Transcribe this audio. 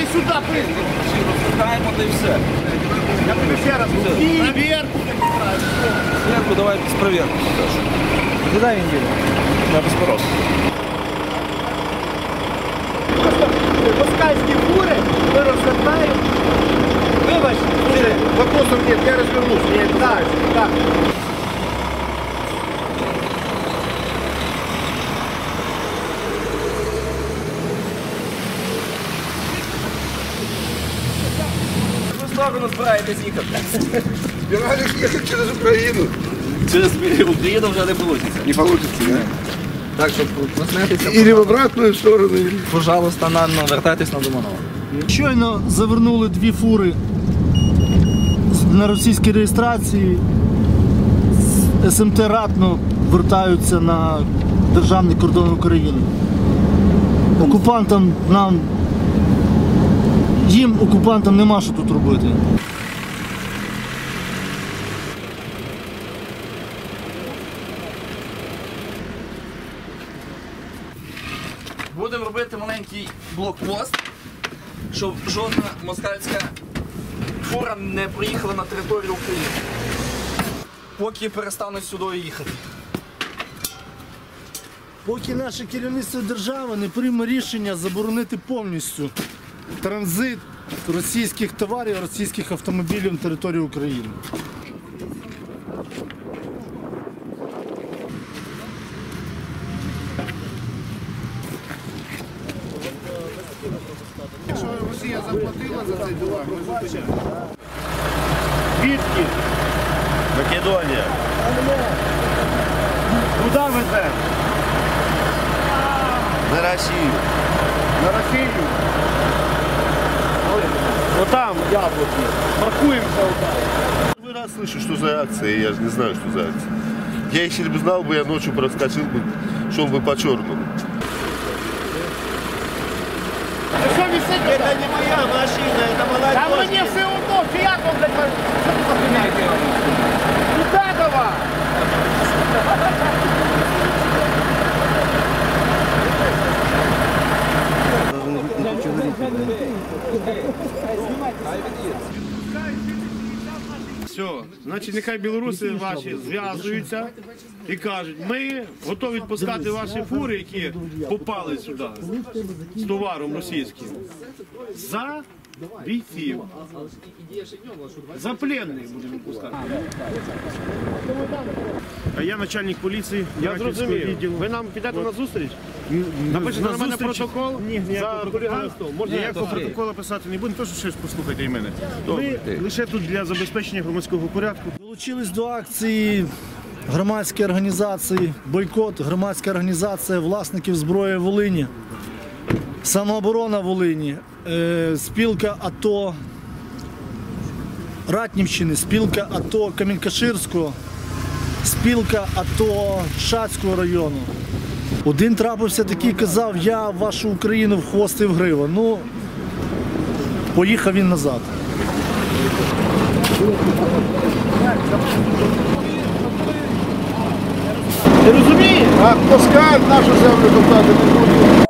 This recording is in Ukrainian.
сюди, прийди. Розпускаємо, та й все. Я тобі ще раз говорю. Проверку. Проверку давай без проверки. Куди він їде? На Безпород. Москальські фури ми розвертаємо. Вибач, вопросов нет, я развернусь. Так, так. В сторону збираєтесь їхати. Збираєш їхати через Україну. Через Україну вже не вийде. Не получится, да? Так що проснетеся, Или в обратную сторону, или... пожалуйста, вертайтесь на Доманова. Щойно завернули дві фури на російській реєстрації. З СМТ Ратно вертаються на державний кордон України. Окупантам нема що тут робити. Будемо робити маленький блокпост, щоб жодна москальська фура не приїхала на територію України. Поки перестануть сюди їхати. Поки наше керівництво держави не прийме рішення заборонити повністю транзит російських товарів, російських автомобілів на територію України. Якщо Росія заплатила за цей товар, ми зупиняємо. Звідки? Македония. Куди везе? На Россию. На Росію. Отам яблуки. Паркуємося отам. Первый раз слышу, что за акция, я же не знаю, что за акция. Я, если бы знал, я ночью проскочил бы, шел бы по черному. Ти що висить? Это не моя машина, это Та молодежь. мені все одно, фіатом, блядь, що ти зупиняєте? Куди давай? Все, значить, нехай білоруси ваші зв'язуються і кажуть, ми готові відпускати ваші фури, які попали сюди з товаром російським, за бійців. За пленних будемо відпускати. А я начальник поліції. Я зрозумів. Ви нам підете на зустріч? Напишете на мене протокол за хуліганство? Ніякого протоколу писати не будемо, теж щось послухайте і мене. Ми лише тут для забезпечення громадського порядку. Долучились до акції громадські організації «Бойкот», громадська організація власників зброї Волині, «Самооборона Волині», спілка АТО Ратнівщини, спілка АТО Камінь-Каширського, спілка АТО Шацького району. Один трапився такий, казав, я в вашу Україну в хвост і в гриву. Ну, поїхав він назад. Ти розумієш? А Москаль нашу землю топтати не буде.